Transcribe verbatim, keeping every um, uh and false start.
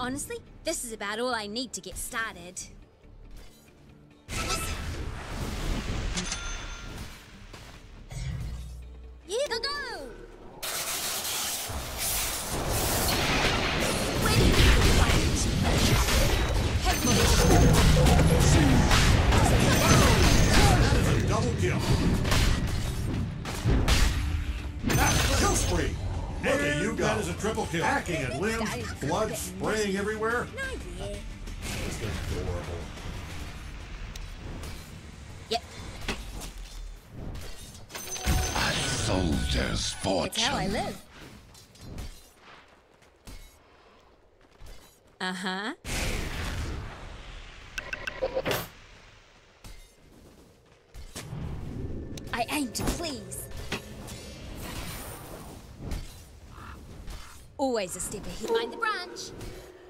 Honestly, this is about all I need to get started. Here we go! Ready to fight! Double kill. That's the kill spree. Look at you go. That is a triple kill. Hacking at limbs, blood spraying everywhere. No, dear. This is adorable. Yep. A soldier's fortune. It's how I live. Uh-huh. I aim to please. Always a step ahead. Mind the branch.